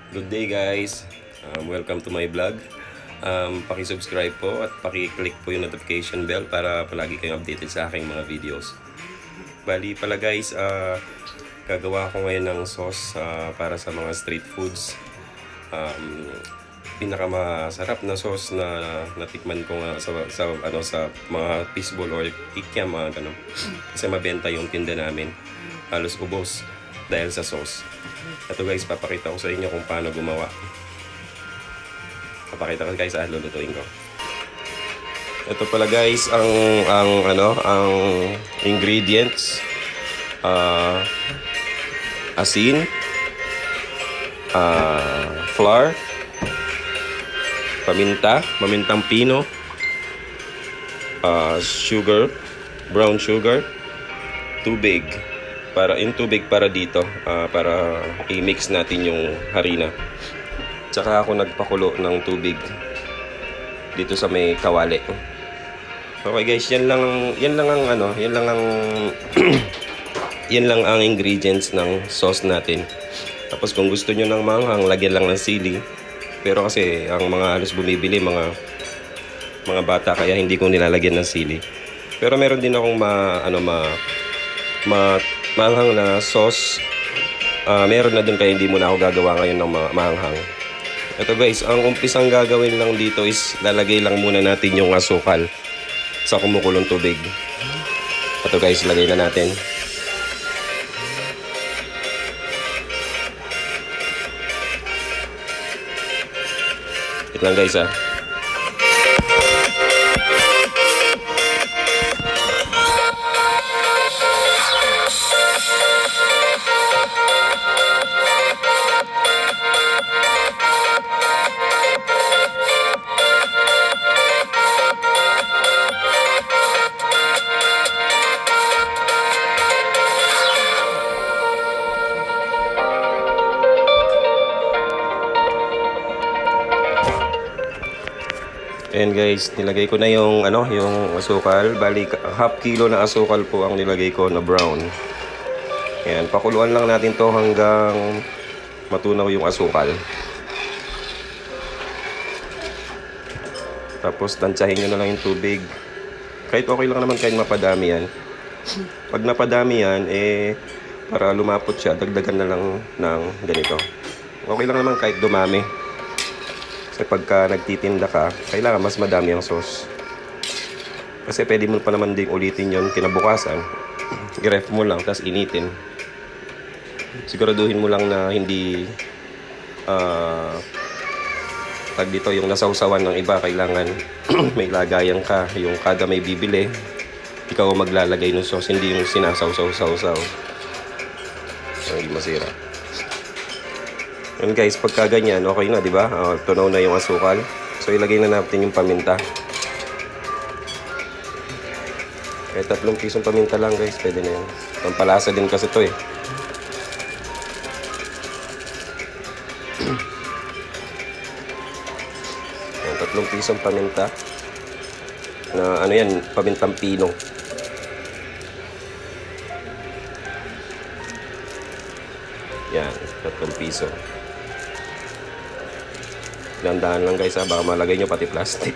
Good day guys! Welcome to my vlog. Paki-subscribe po at paki-click po yung notification bell para palagi kayong updated sa aking mga videos. Bali pala guys, gagawa ko ngayon ng sauce para sa mga street foods. Pinakamasarap na sauce na natikman ko nga sa mga fishbowl or kikiam, mga ganun. Kasi mabenta yung tinda namin. Halos ubos dahil sa sauce. Ito guys, papakita ko sa inyo kung paano gumawa. Papakita ko guys, lulutuin ko. Ito pala guys ang ingredients. Asin, flour, pamintang pino, sugar, brown sugar, tubig. Tubig para dito, para i-mix natin yung harina. Tsaka ako nagpakulo ng tubig dito sa may kawali. Okay guys, yan lang ang ingredients ng sauce natin. Tapos kung gusto niyo ng manghang, lagyan lang ng sili. Pero kasi ang mga halos bumibili mga bata, kaya hindi ko nilalagyan ng sili. Pero meron din akong maanghang na sauce. Meron na dun, kaya hindi muna ako gagawa ngayon ng maanghang. Ito guys, ang umpisang gagawin lang dito is lalagay lang muna natin yung asukal sa kumukulong tubig. Ito guys, lagay na natin. Ito lang guys . Ayan guys, nilagay ko na yung asukal. Bali, half kilo na asukal po ang nilagay ko na brown. Ayan, pakuluan lang natin to hanggang matunaw yung asukal. Tapos tansyahin nyo na lang yung tubig. Kahit okay lang naman kahit mapadami yan. Pag napadami yan, para lumapot siya, dagdagan na lang ng ganito. Okay lang naman kahit dumami. Kasi pagka nagtitinda ka, kailangan mas madami ang sauce. Kasi pwede mo pa naman ding ulitin yon kinabukasan. I-ref mo lang, tapos initin. Siguraduhin mo lang na hindi tag dito yung nasawsawan ng iba. Kailangan may lagayan ka. Yung kada may bibili, ikaw maglalagay ng sauce, hindi yung sinasaw-saw-saw. Hindi masira. Yan guys, pagka ganyan, okay na, di ba? Tunaw na yung asukal. So ilagay na natin yung paminta. Kahit 3 pisong paminta lang guys, pwede na yan. Pampalasa din kasi ito . Yan, 3 pisong paminta. Na yan, pamintang pino. Yan, 3 piso. Dandahan lang guys baka malagay nyo pati plastic.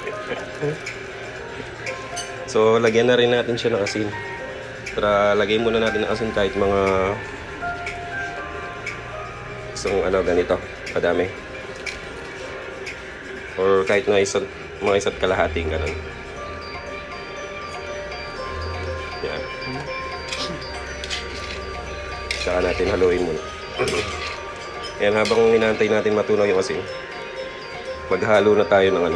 So lagyan na rin natin siya ng asin. Para lagay muna natin ng asin kahit mga isang ganito kadami. Or kahit mga isa't kalahating ganun. Yan. Saka natin haluin muna. Yan, habang inaantay natin matunaw yung asin, maghalo na tayo ng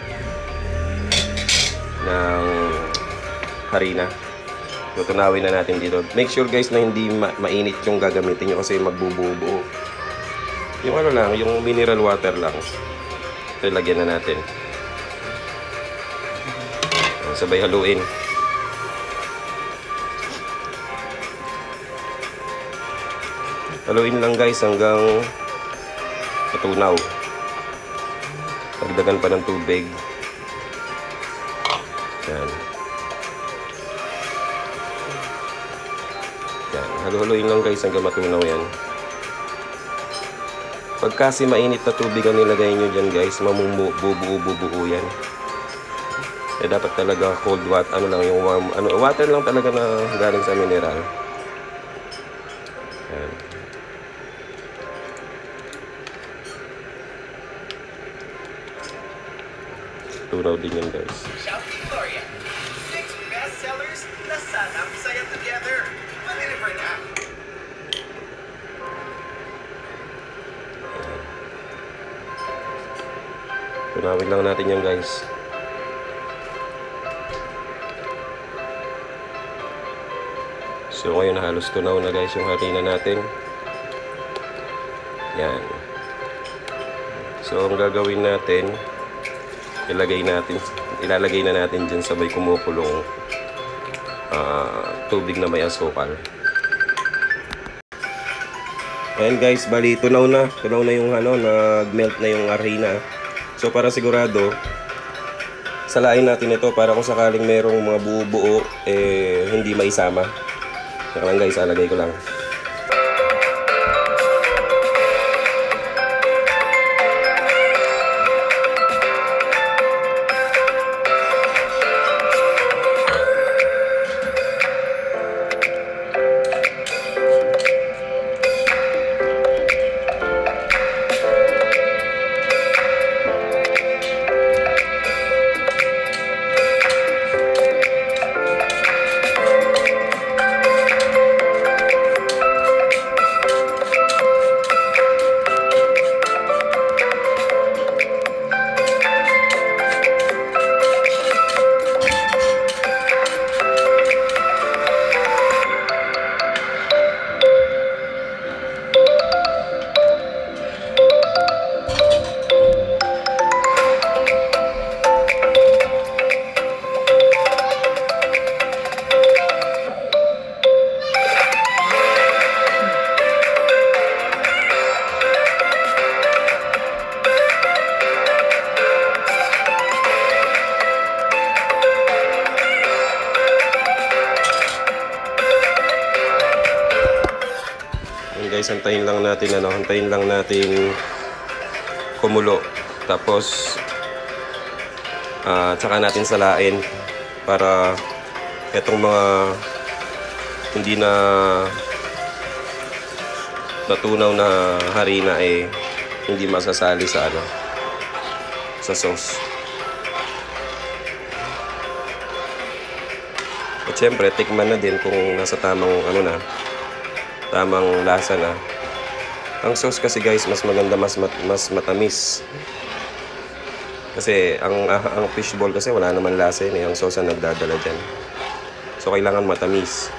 ng harina. Tutunawin na natin dito. Make sure guys na hindi mainit yung gagamitin nyo kasi magbubuo. Yung lang, yung mineral water lang. Ito, lagyan na natin. Sabay haluin. Haluin lang guys hanggang matunaw. Dagdagan pa ng tubig. Yan. Yan. Haluin lang guys hanggang matunaw yan. Pag kasi mainit na tubig ang nilagay nyo dyan guys, mamububuo yan. Eh dapat talaga cold water, ano lang yung warm, water lang talaga na galing sa mineral. Yan. Tunaw din yan guys. Shout Victoria. 6 bestsellers na sanang saya together. Deliver na. Tunawin lang natin yan guys. So ngayon halos tunaw na guys yung harina natin. Yan. So ang gagawin natin, ilalagay na natin dyan sa may kumukulong tubig na may asukal. Ayan guys, bali tunaw na yung nag-melt na yung harina. So para sigurado, salain natin ito para kung sakaling merong mga buo-buo, hindi maisama. Saka lang guys, alagay ko lang. Guys, antayin lang natin kumulo. Tapos tsaka natin salain para itong mga hindi na natunaw na harina hindi masasali sa sa sauce. At syempre, tikman na din kung nasa tamang tamang lasa na. Ang sauce kasi guys, mas maganda, mas matamis. Kasi ang fishball kasi wala naman lasa yun. Ang sauce ang nagdadala dyan. So kailangan matamis.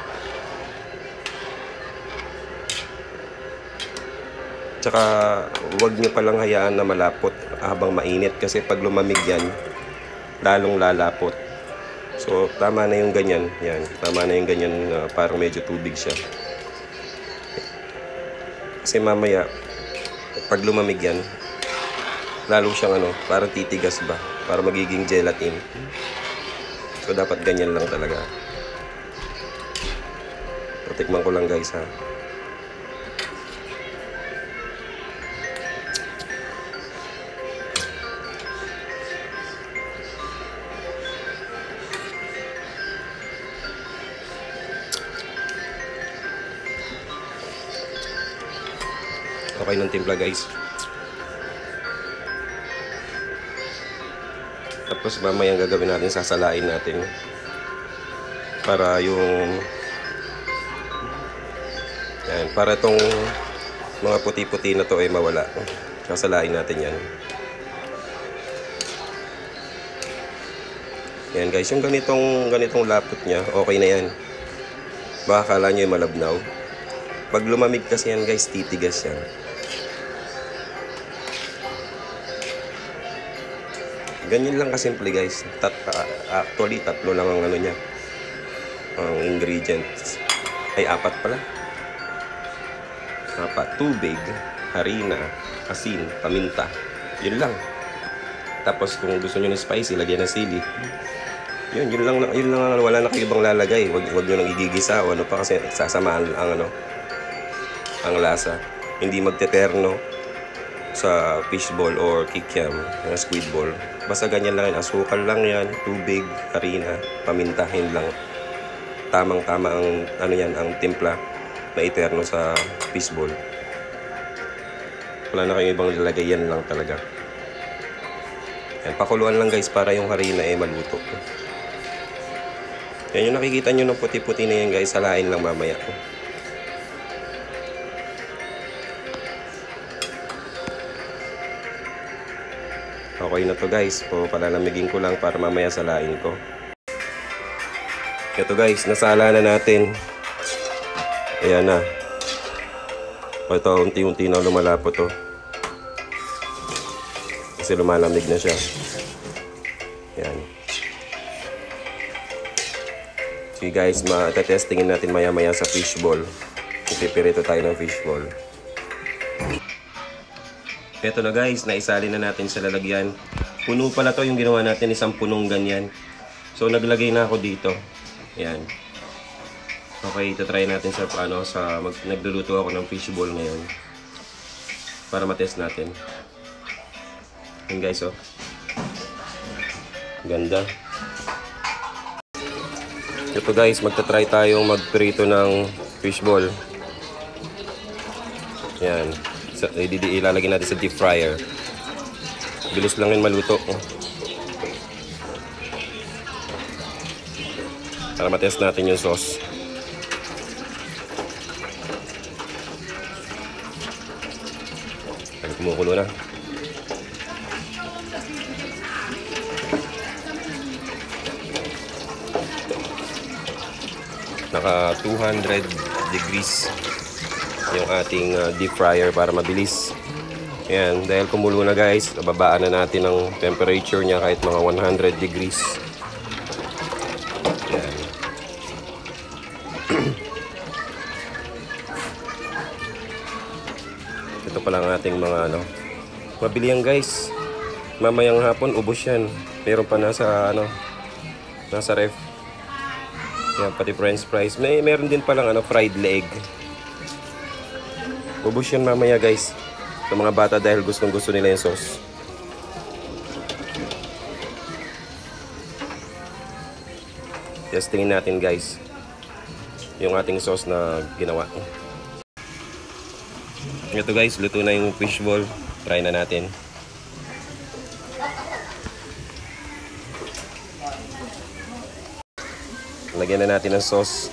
Tsaka huwag nyo palang hayaan na malapot habang mainit. Kasi pag lumamig yan, lalong lalapot. So tama na yung ganyan. Yan, tama na yung ganyan, parang medyo tubig siya. Kasi mamaya, pag lumamig yan, lalo siyang parang titigas ba? Para magiging gelatin. So, dapat ganyan lang talaga. So, tikman ko lang guys ha. Okay ng timpla guys. Tapos mamaya ang gagawin natin, sasalain natin para yung para itong mga puti-puti na to ay mawala. Sasalain natin yan. Yan guys, yung ganitong lapot niya, okay na yan. Baka kala nyo yung malabnaw. Pag lumamig kasi yan guys, titigas yan. Ganyan lang kasimple guys. Actually, 3 lang ang niya. Ang ingredients. Ay, 4 pala. 4. Tubig, harina, asin, paminta. Yun lang. Tapos kung gusto nyo ng spicy, lagyan ng sili. Yun lang. Wala na kayo ibang lalagay. Wag nyo nang igigisa o pa kasi sasamaan ang lasa. Hindi magteterno. sa fishball or kikiam, squid ball. Basta ganyan lang yan, asukal lang yan, tubig, harina, pamintahin lang. Tamang-tama ang ano yan, ang timpla na eterno sa fishball. Wala na kayong ibang lalagay, yan lang talaga. Yan, pakuluan lang guys para yung harina maluto. Yan yung nakikita nyo ng puti-puti na yan guys, salain lang mamaya. Okay na to guys, palalamigin ko lang para mamaya salain ko. Ito guys, nasala na natin. Ayan na. Ito, unti-unti na lumalapot to. Kasi lumalamig na siya. Ayan. So guys, testingin natin maya-maya sa fishball. Ipipirito tayo ng fishball. Ito na guys, naisali na natin sa lalagyan. Puno pala to yung ginawa natin, isang punong ganyan. So naglagay na ako dito. Ayan. Okay, ito try natin sa nagluluto ako ng fishball ngayon. Para matest natin. Ayan guys, oh. Ganda. Ito guys, magta-try tayong magprito ng fishball. Ayan. Ilalagay natin sa deep fryer. Bilis lang yun maluto. Para matest natin yung sauce. Ay, kumukulo na. Naka 200 degrees yung ating deep fryer para mabilis. Ayan, dahil kumulo na guys, babaan na natin ang temperature niya kahit mga 100 degrees. Ayan. Ito pala ang ating mga mabili yan guys. Mamayang hapon ubos yan. Meron pa nasa nasa ref. Ayan, pati french fries. Meron din palang fried leg. Ubus yan mamaya guys sa mga bata dahil gustong gusto nila yung sauce. Testingin natin guys yung ating sauce na ginawa. Ito guys, luto na yung fishball. Try na natin. Lagyan na natin ng sauce.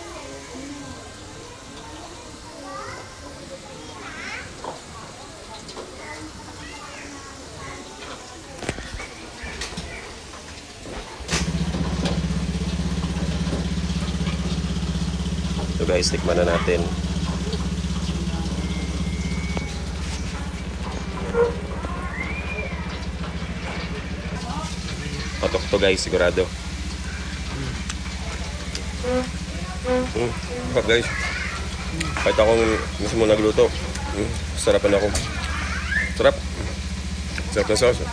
So guys, tikman na natin. Patok to guys, sigurado. Sarap guys. Kahit akong mismo nagluto, sarapan ako. Sarap. Sarap na sauce.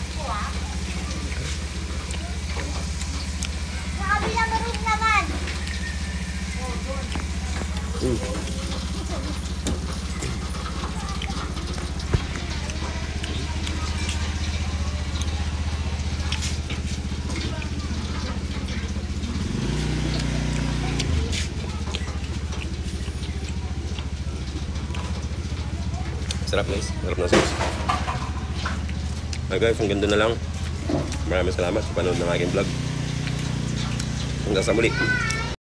Sarap guys, sarap na sauce. Guys, ang ganda na lang. Maraming salamat sa panonood ng aking vlog. Hanggang sa muli.